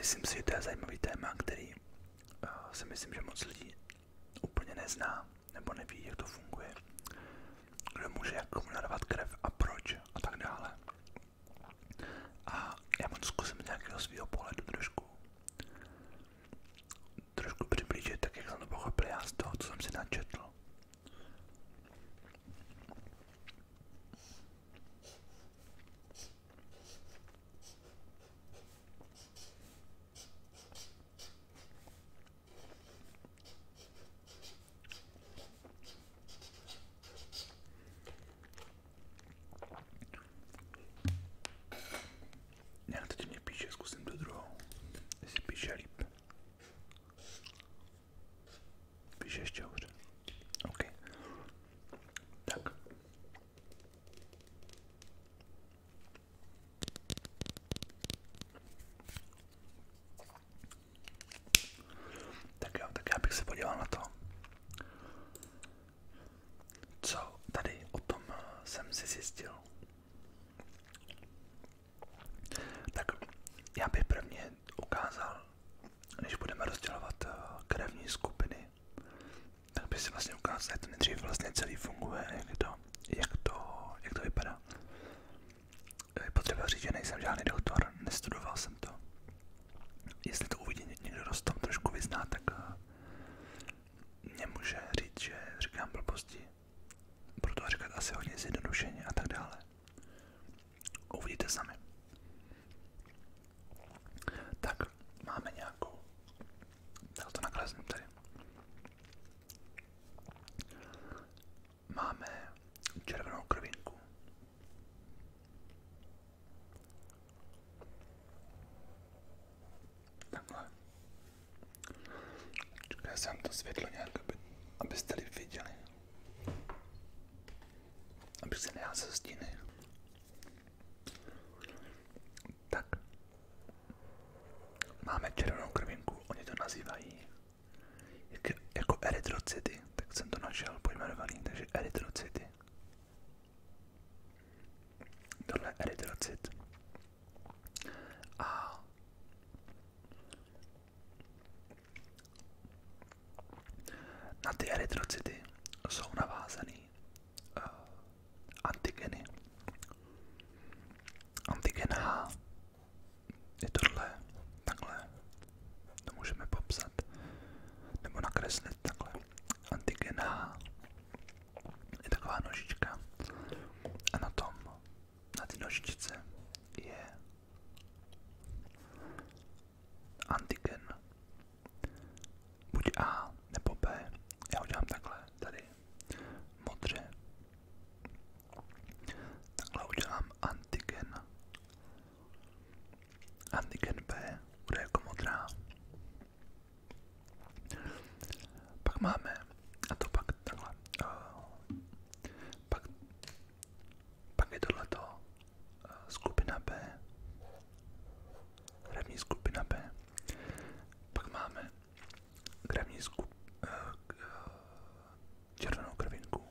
Myslím si, že to je zajímavý téma, který si myslím, že moc lidí úplně nezná nebo neví, jak to funguje. Kdo může jak komu nadávat krev a proč a tak dále. A já vám to zkusím z nějakého svého pohledu trošku přiblížit, tak jak jsem to pochopil já z toho, co jsem si načetl. Nějak to mě píše, zkusím to druhou, jestli píše líp. Píše ještě hůře. OK. Tak. Tak jo, tak já bych se podíval na to, co tady o tom jsem si zjistil. Tak já bych prvně ukázal, než budeme rozdělovat krevní skupiny, tak bych si vlastně ukázal, jak to nejdřív vlastně celý funguje, jak to vypadá. Je potřeba říct, že nejsem žádný doktor, nestudoval jsem to. Jestli to uvidí někdo, kdo se tam trošku vyzná, tak mě může říct, že říkám blbosti. Budu to říkat asi hodně zjednodušeně a tak dále. Uvidíte sami. Tak, máme nějakou. Tak to nakreslím tady. Máme červenou krvinku. Takhle. Čekaj, jsem to světlo nějak, abyste líp viděli. Abych se neházel stíny. Tak. Máme červenou krvinku, oni to nazývají jako erytrocity, tak jsem to našel pojmenovaný, takže erytrocity. Tohle je erytrocit. A na ty erytrocity jsou navázaný antigeny. Antigen H je tohle, takhle, to můžeme popsat, nebo nakreslit takhle. Antigen H je taková nožička a na té nožičce je antigen buď A nebo B. Já udělám takhle, tady modře. Takhle udělám antigen. Antigen B bude jako modrá. Pak máme, a to pak takhle, pak je tohleto skupina B, krevní skupina B. Pak máme krevní červenou krvinku.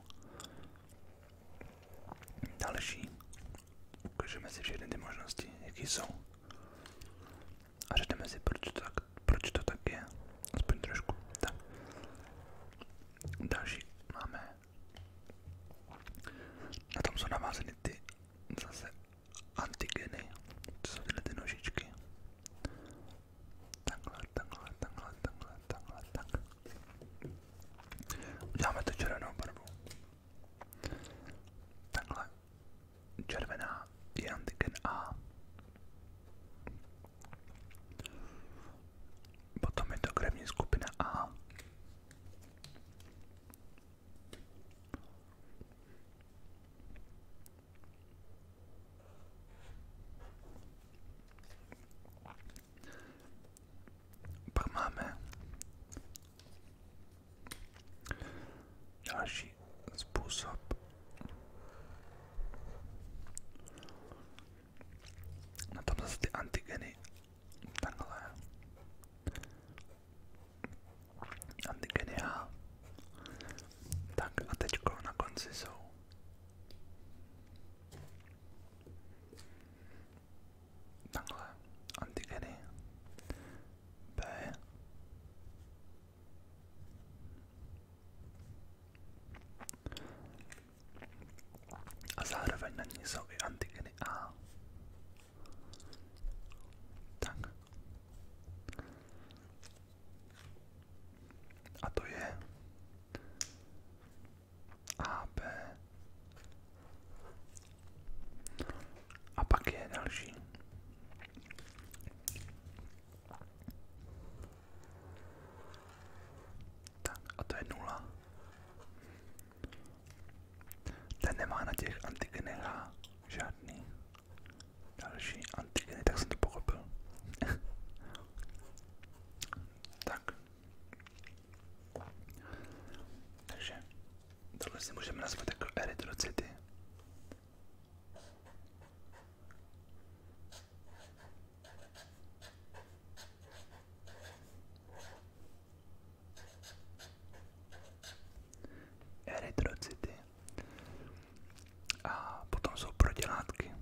Další. Ukážeme si všechny ty možnosti, jaký jsou. A řekneme si, proč to tak je. Aspoň trošku. Tak. Další máme. Na tom jsou navázeny ty zase antigeny. To jsou tyhle ty nožičky. Takhle. Uděláme to červenou barvu. Takhle. Červená je antigen A. na ní jsou i antigeny A. Tak. A to je AB. A pak je další. Tak, a to je 0. Ten nemá na těch antigenech žádný další antigeny, tak jsem to pochopil. Tak. Takže tohle si můžeme nazvat jako erytrocity. Erytrocity. A potom jsou protilátky.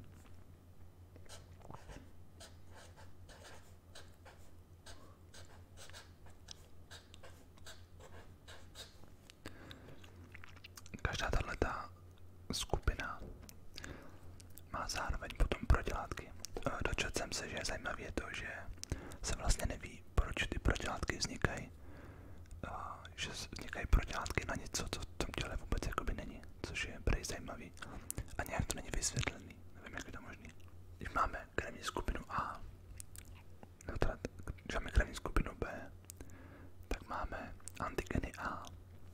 Každá tato skupina má zároveň potom protilátky. Dočetl jsem se, že je zajímavé to, že se vlastně neví, proč ty protilátky vznikají. Že vznikají protilátky na něco, co v tom těle vůbec jakoby není, což je prej zajímavý. A nějak to není vysvětlený, nevím, jak je to možný. Když máme krevní skupinu A, no teda, když máme krevní skupinu B, tak máme antigeny A.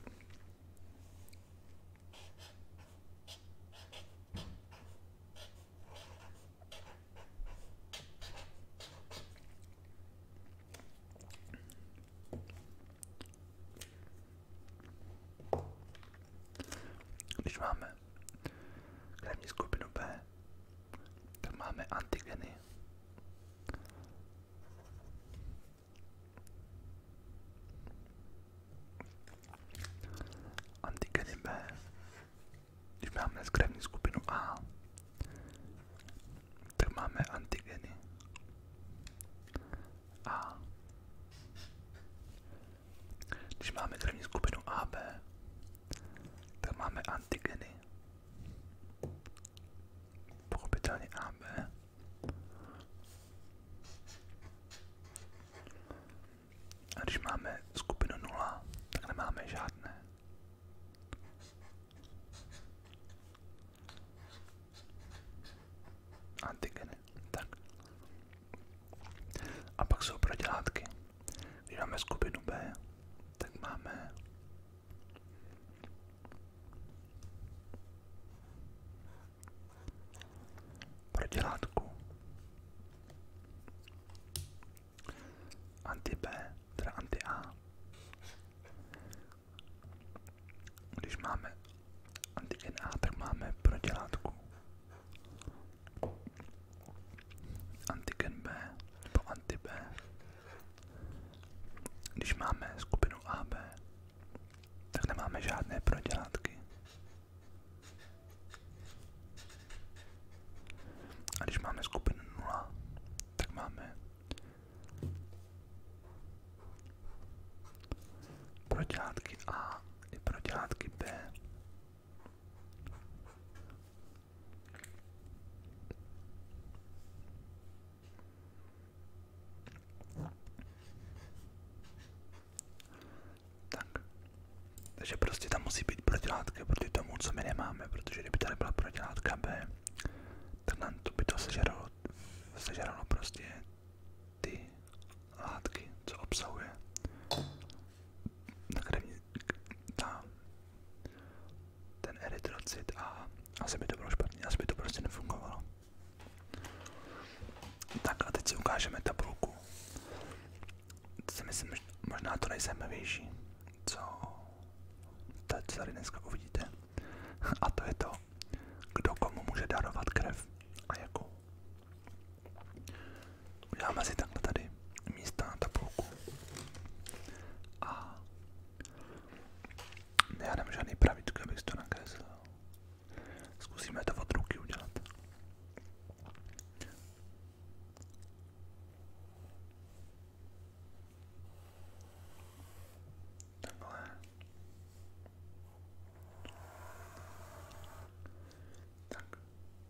Když máme krevní skupinu B, tak máme antigeny. Antigeny B. Když máme krevní skupinu A, tak máme antigeny A. Když máme krevní skupinu AB, tak máme antigeny. Pochopitelně AB. A když máme skupinu 0, tak nemáme žádné. Antigeny. Tak. A pak jsou protilátky. Když máme skupinu B, tak máme protilátku anti-B, teda anti-A. Když máme antigen A, tak máme protilátku antigen B nebo anti-B. Když máme skupinu AB, tak nemáme žádné protilátky. A když máme skupinu 0, tak máme protilátky A i protilátky B. Tak. Takže prostě tam musí být protilátka proti tomu, co my nemáme, protože kdyby tady byla protilátka B, tak nám to by to sežralo prostě ty látky, co obsahuje ten erytrocit a asi by to bylo špatně, asi by to prostě nefungovalo. Tak a teď si ukážeme tabulku. To si myslím, možná to nejzajímavější, co tady dneska uvidíte. A to je to, kdo komu může darovat krev a jakou. Uděláme si takhle tady místa na tabulku. A já nemám žádný pravítko, abych to nakreslil. Zkusíme to od ruky udělat. Takhle. Tak.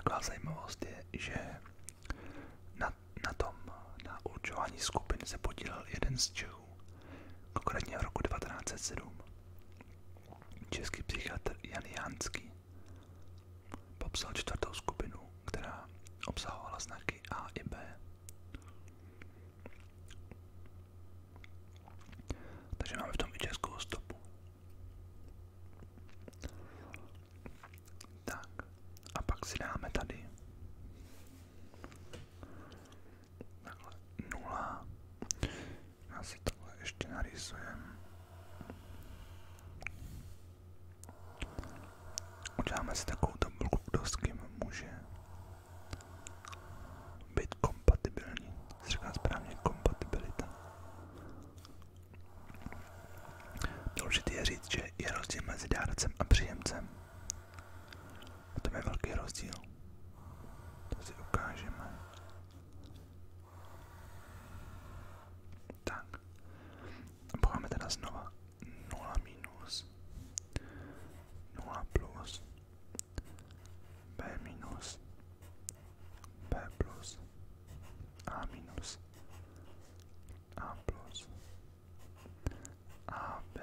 taková zajímavost je, že na určování skupin se podílel jeden z Čechů, konkrétně v roku 1907. Český psychiatr Jan Janský popsal čtvrtou skupinu, která obsahovala znaky A i B. Takže máme v tom i českou stopu. Tak, a pak si dáme tady takhle 0. Já si tohle ještě narýsujeme. Uděláme si takovou tabulku, kdo s kým může být kompatibilní. Říká správně kompatibilita. Důležité je říct, že je rozdíl mezi dárcem a příjemcem. A to je velký rozdíl. To si ukážeme. Tak. A pak máme teda znova 0 minus, 0 plus, B minus, B plus, A minus, A plus, A B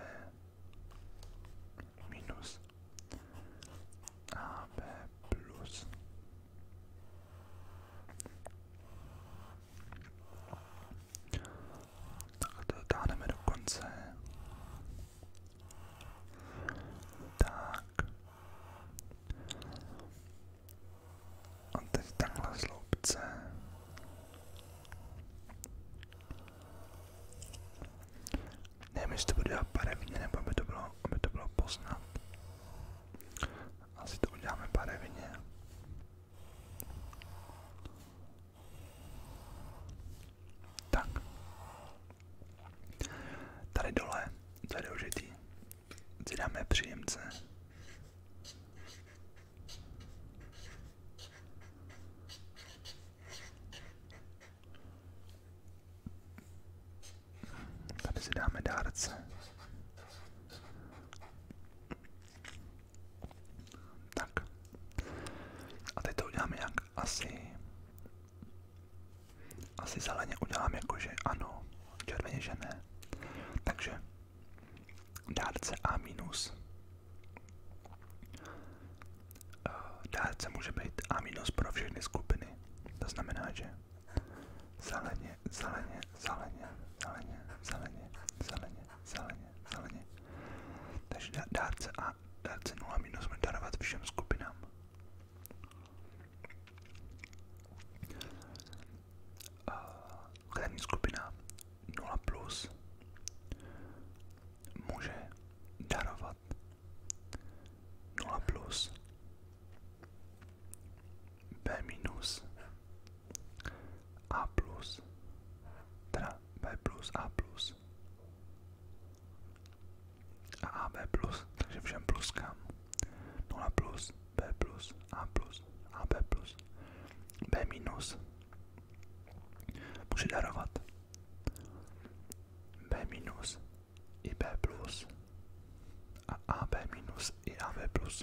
minus, A B plus. Tak to dotáhneme do konce. Tak. A teď takhle sloupce. Nevím, jestli to bude dělat barevně, nebo aby to bylo poznat. Asi to uděláme barevně. Tak. Tady dole, to je důležitý. Si dáme příjemce. Tady si dáme dárce. Tak. A teď to uděláme jak asi zeleně udělám jakože ano, červeně že ne. Takže dárce A minus. Dárce může být A minus pro všechny skupiny. To znamená, že zeleně, zeleně, zeleně, zeleně, zeleně, zeleně, zeleně, zeleně. Takže dárce A, dárce 0 minus může darovat všem skupinám. Krevní skupina 0 plus může darovat 0 plus, B minus, A plus, teda B plus, A plus a AB plus, takže všem pluskám. 0 plus, B plus, A plus, AB plus, B minus může darovat B minus i B plus a AB minus i AB plus.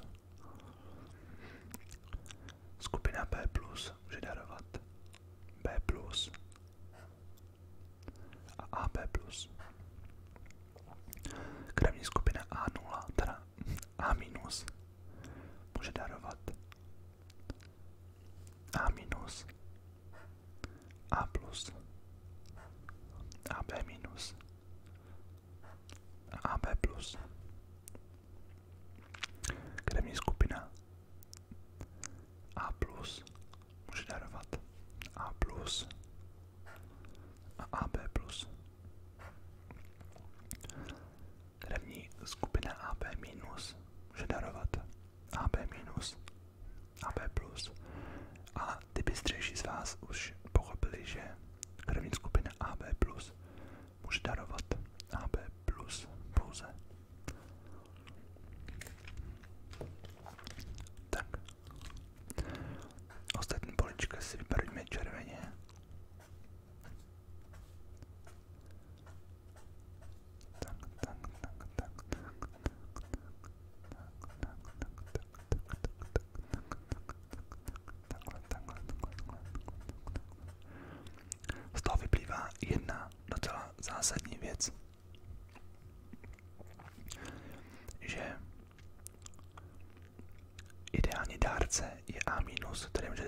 Skupina B plus může darovat B plus a AB plus. Krevní skupina A0, teda A minus, může darovat A minus, A plus, AB minus a AB plus. Krevní skupina A plus může darovat A plus a AB plus. Krevní skupina AB minus může darovat AB minus, AB plus. A ty bystřejší z vás už pochopili, že krevní skupina AB plus může darovat AB plus pouze. Tak. Ostatní polička si vybarvíme červeně.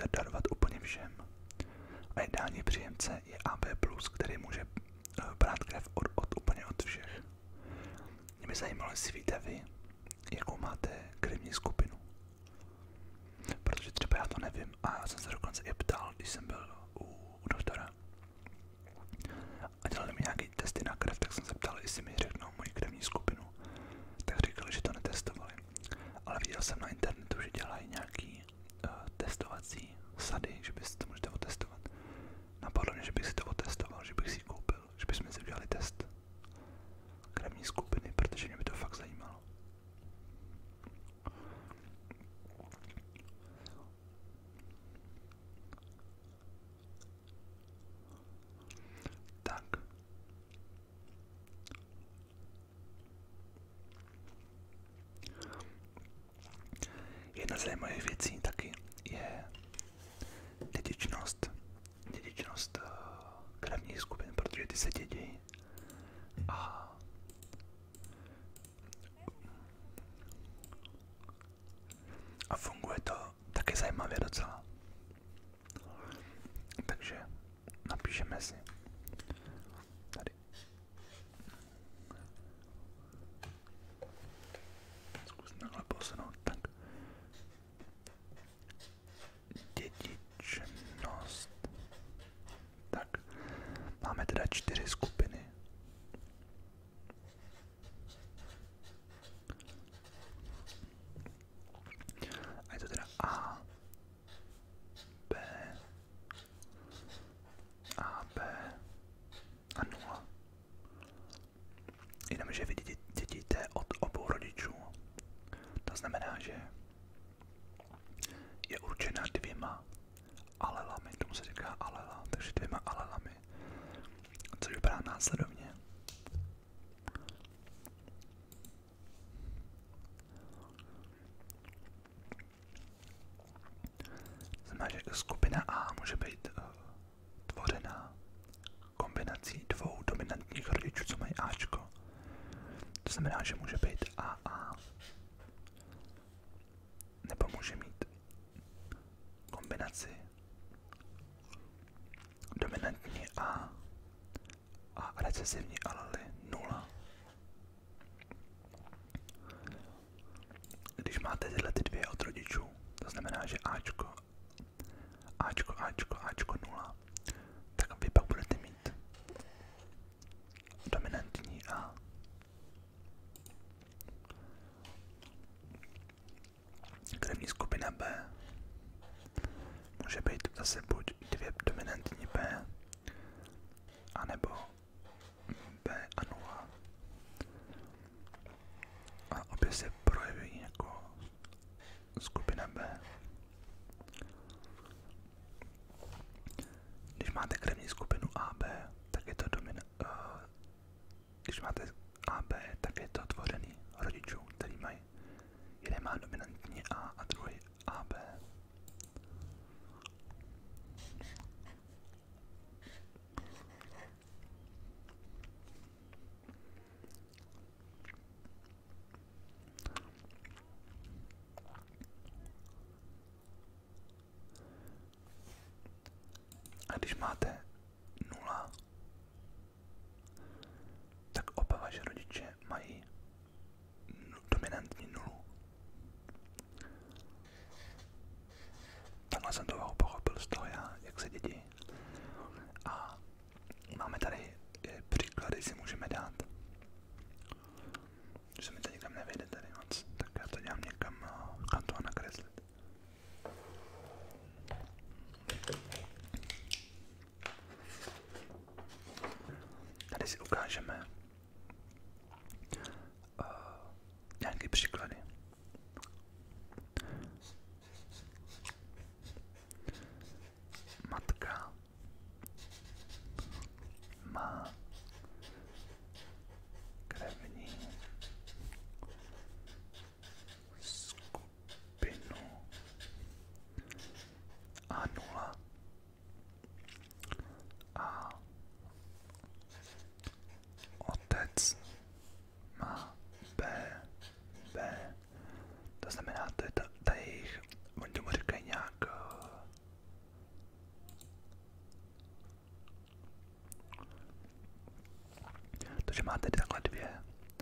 darovat úplně všem. A ideální příjemce je AB+, který může brát krev úplně od všech. Mě by zajímalo, jestli víte vy, jakou máte krevní skupinu. Protože třeba já to nevím a já jsem se dokonce i ptal, když jsem byl u doktora. A dělali mi nějaký testy na krev, tak jsem se ptal, jestli mi řeknou moji krevní skupinu. Tak říkali, že to netestovali. Ale viděl jsem na internetu, že dělají nějaký testovací sady, že byste to můžete otestovat. Napadlo mě, že bych si to otestoval, že bych si ji koupil, že bychom si udělali test krevní skupiny, protože mě by to fakt zajímalo. Tak. Jedna z zajímavých věcí taky je dědičnost krevních skupin, protože ty se dědí a funguje to taky zajímavě docela. Takže napíšeme si tady. Zkusím takhle posunout, tak. Dědičnost. Tak, máme teda 4 skupiny. A je to teda A, B a 0. Jenomže vy dědíte od obou rodičů. To znamená, že je určena 2 alelami, tomu se říká alela, takže 2 alelami, což vypadá následovně. Znamená, že skupina A může být tvořena kombinací 2 dominantních rodičů, co mají Ačko. To znamená, že může být AA, nebo může mít kombinaci dominantní a recesivní alely 0. Když máte tyhle 2 od rodičů, to znamená, že Ačko 0, tak vy pak budete mít dominantní A. Krevní skupina B může být zase buď 2 dominantní B, anebo B a 0. A obě se projeví jako skupina B. Když máte krevní skupinu AB, tak je to když máte AB, tak je to tvořený rodičů, který mají. Jeden má dominantní A a druhý AB. A když máte 0, tak oba vaše rodiče mají dominantní 0. Takhle jsem to pochopil z toho já, jak se dědí. A máme tady příklady, si můžeme dát. Že se mi to nikam nevejde tady moc, tak já to dělám někam, kam toho nakreslit. Tady si ukážeme nějaké příklady. Matka má krevní skupinu A0 a má tedy takhle dvě.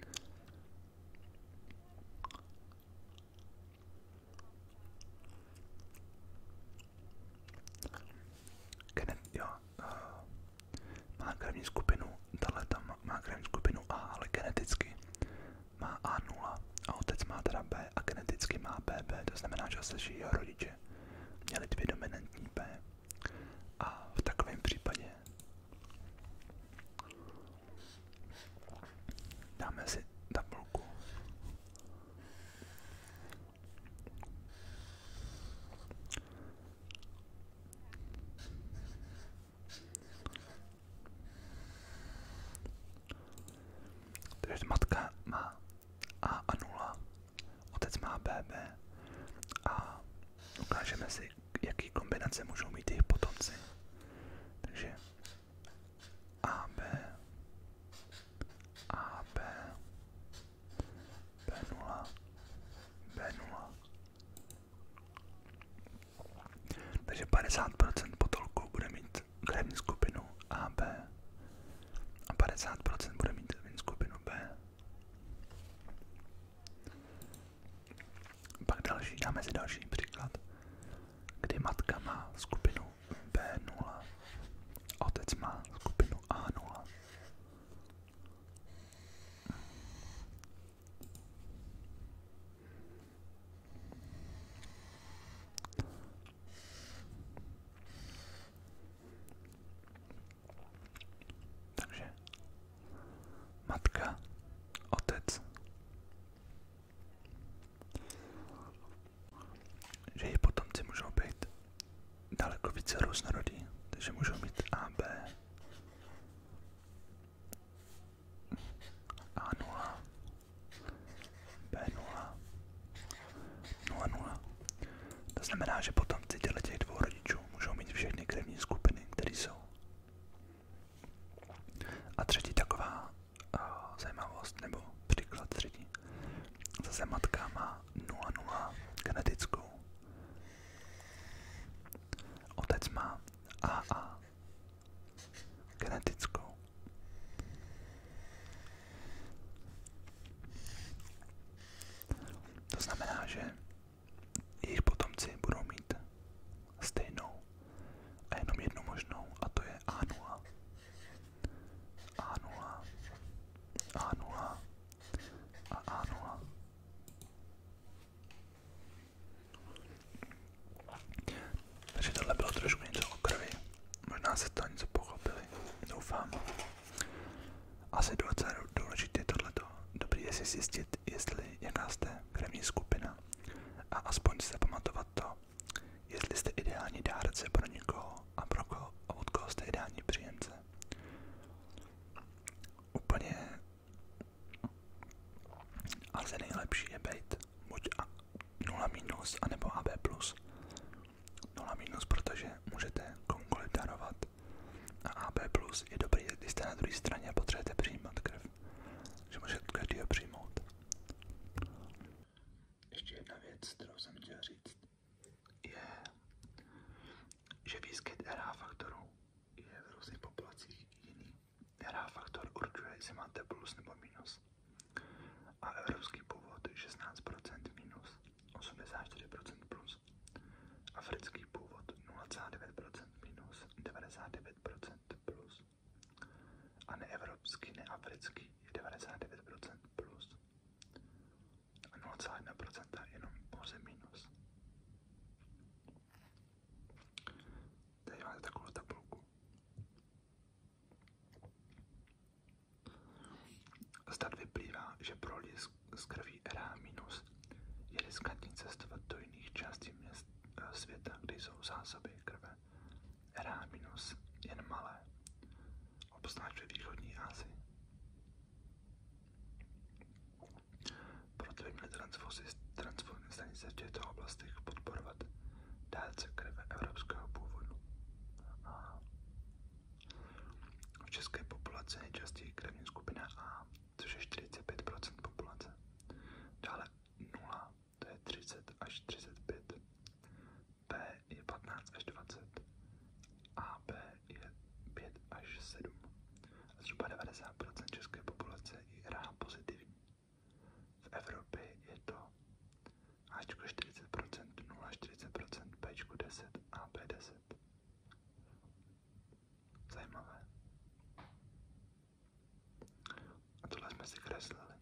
Jo, má krevní skupinu, tahle tam má krevní skupinu A, ale geneticky má A0 a otec má teda B a geneticky má BB, to znamená, že se jeho rodiče měli dvě dominantní B. A v takovém případě dáme si tabulku. Takže matka má A a 0, otec má BB a ukážeme si, jaký kombinace můžou mít jejich potomci. Takže AB, AB, B0, B0. Takže 50% potolků bude mít krevní skupinu AB a 50% bude mít krevní skupinu B. Pak dáme si další příklad, kdy matka má skupinu B0 a otec má skupinu A0. Takže matka, otec, že jejich potomci můžou být daleko více různorodí, takže můžou mít AB, A0, B0, 0,0. To znamená, že potomci těch dvou rodičů můžou mít všechny krevní skupiny, které jsou. A třetí taková zajímavost, nebo příklad třetí. Zase matka má 0,0 genetickou. Otec má AA genetickou. To znamená, že jejich potomci budou mít stejnou a jenom jednu možnou, a to je A0. A0, A0 a A0. Takže tohle bylo trošku něco o krvi. Možná se to něco pochopili, doufám. Asi docela důležité tohleto. Dobrý je si zjistit, jestli jaká jste krevní skupina a aspoň se pamatovat to, jestli jste ideální dárce pro někoho a pro koho a od koho jste ideální příjemce. Úplně asi nejlepší je být buď 0 minus, anebo AB plus. 0 minus, protože můžete komukoliv darovat a AB plus je dobrý, když jste na druhé straně a potřebujete přijímat krev. Že můžete každýho přijmout. Ještě jedna věc, kterou jsem chtěl říct, je, že výskyt RH faktoru je v různých populacích jiný. RH faktor určuje, jestli máte plus nebo minus. A evropský původ je 16% minus, 84% plus. Africký původ 0,9% minus, 99% plus. A neevropský, neafrický je 99% plus. A 0,1% jenom pouze minus. Tady máte takovou tabulku. Z dat vyplývá, že pro lidi z krví RH- je riskantní cestovat do jiných částí měst světa, kde jsou zásoby krve. RH- jen malé, obzvlášť ve východní Asii. Proto by měly transfuzní stanice v těchto oblastech podporovat dárce krve evropského původu. V české populaci nejčastěji krevní skupina A, což je 45% populace. Dále 0, to je 30 až 35. B je 15 až 20. A B je 5 až 7. A zhruba 90% české populace jsme si kreslili.